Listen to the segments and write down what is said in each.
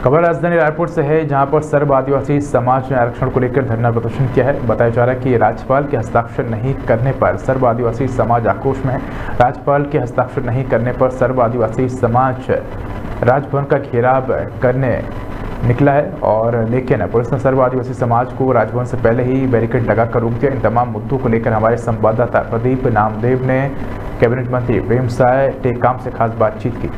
खबर राजधानी रायपुर से है, जहां पर सर्व आदिवासी समाज ने आरक्षण को लेकर धरना प्रदर्शन किया है। बताया जा रहा है कि राज्यपाल के हस्ताक्षर नहीं करने पर सर्व आदिवासी समाज आक्रोश में है। राज्यपाल के हस्ताक्षर नहीं करने पर सर्व आदिवासी समाज राजभवन का घेराव करने निकला है और लेकिन पुलिस ने सर्व आदिवासी समाज को राजभवन से पहले ही बैरिकेड लगाकर रोक दिया। इन तमाम मुद्दों को लेकर हमारे संवाददाता प्रदीप नामदेव ने कैबिनेट मंत्री प्रेमसाय टेकाम से खास बातचीत की।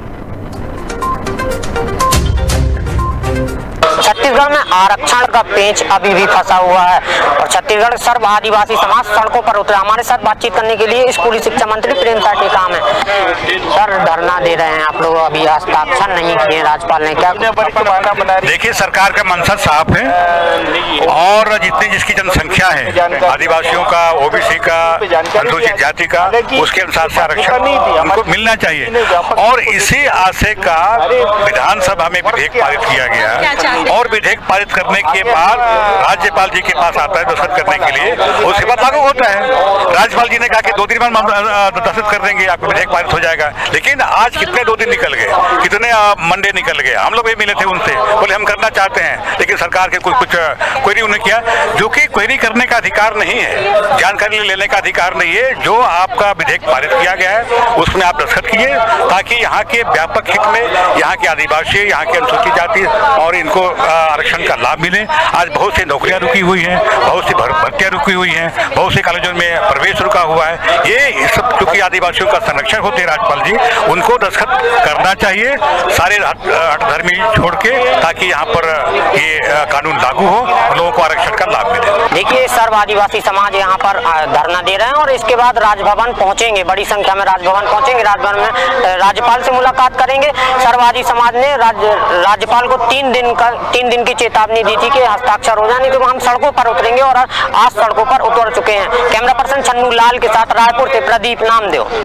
छत्तीसगढ़ में आरक्षण का पेंच अभी भी फंसा हुआ है और छत्तीसगढ़ सर्व आदिवासी समाज सड़कों पर उतरा। हमारे साथ बातचीत करने के लिए स्कूली शिक्षा मंत्री प्रेमसाय टेकाम है। सर, धरना दे रहे हैं आप लोग, अभी हस्ताक्षर नहीं किए राज्यपाल ने, क्या? देखिए, सरकार का मंशा साफ है और जितनी जिसकी जनसंख्या है, आदिवासियों का, ओबीसी का, अनुसूचित जाति का, उसके अनुसार से आरक्षण उनको मिलना चाहिए और इसी आशय का विधानसभा में विधेयक पारित किया गया है और विधेयक पारित करने के बाद राज्यपाल जी के पास आता है दस्तखत करने के लिए, उसके बाद लागू होता है। राज्यपाल जी ने कहा कि 2 दिन बाद दस्तखत कर देंगे, आपका विधेयक पारित हो जाएगा। लेकिन आज कितने 2 दिन निकल गए, कितने मंडे निकल गए। हम लोग भी मिले थे उनसे, बोले हम करना चाहते हैं, लेकिन सरकार के कुछ क्वेरी उन्होंने किया, जो कि क्वेरी करने का अधिकार नहीं है, जानकारी लेने का अधिकार नहीं है। जो आपका विधेयक पारित किया गया है उसमें आप दस्तखत कीजिए ताकि यहाँ के व्यापक हित में यहाँ के आदिवासी, यहाँ के अनुसूचित जाति और इनको आरक्षण का लाभ मिले। आज बहुत सी नौकरियां रुकी हुई हैं, बहुत सी भर्तियां रुकी हुई हैं, बहुत से कॉलेजों में प्रवेश रुका हुआ है। ये सब चूंकि आदिवासियों का संरक्षण होते हैं राज्यपाल जी, उनको दस्तखत करना चाहिए सारे हठधर्मी छोड़ के, ताकि यहाँ पर ये कानून लागू हो, लोगों को आरक्षण का लाभ मिले। देखिए, सर्व आदिवासी समाज यहाँ पर धरना दे रहे हैं और इसके बाद राजभवन पहुंचेंगे, बड़ी संख्या में राजभवन पहुंचेंगे। राजभवन में राज्यपाल से मुलाकात करेंगे। सर्व आदि समाज ने राज्यपाल को 3 दिन की चेतावनी दी थी कि हस्ताक्षर हो जाने के बाद हम सड़कों पर उतरेंगे और आज सड़कों पर उतर चुके हैं। कैमरा पर्सन छन्नू लाल के साथ रायपुर से प्रदीप नामदेव।